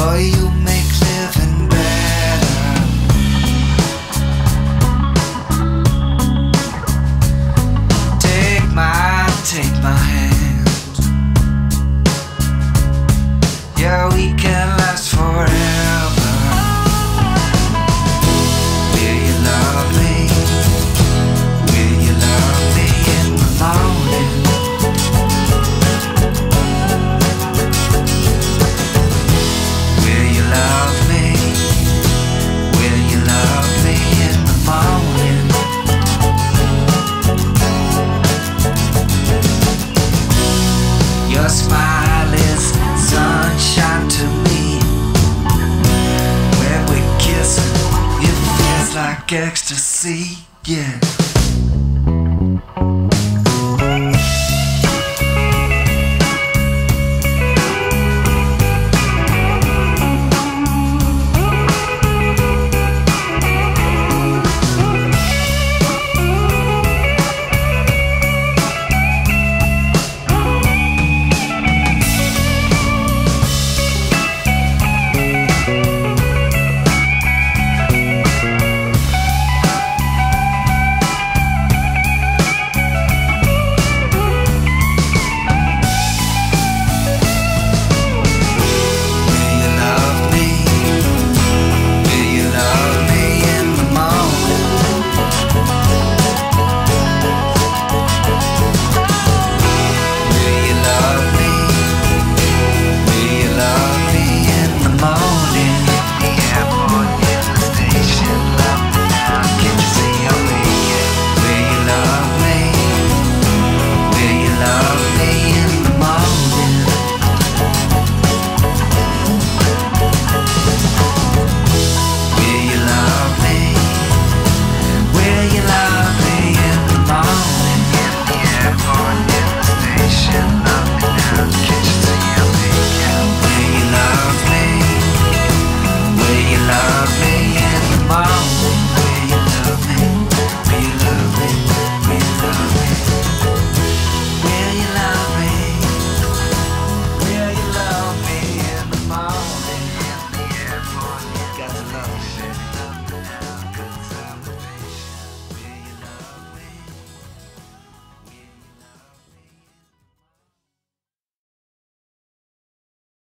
Boy, you make living better. Take my hand. Yeah, we can last forever. Will you love me? Will you love me in the morning? Will you love me? Will you love me in the morning? Your smile is sunshine to me. When we kiss, it feels like ecstasy, yeah.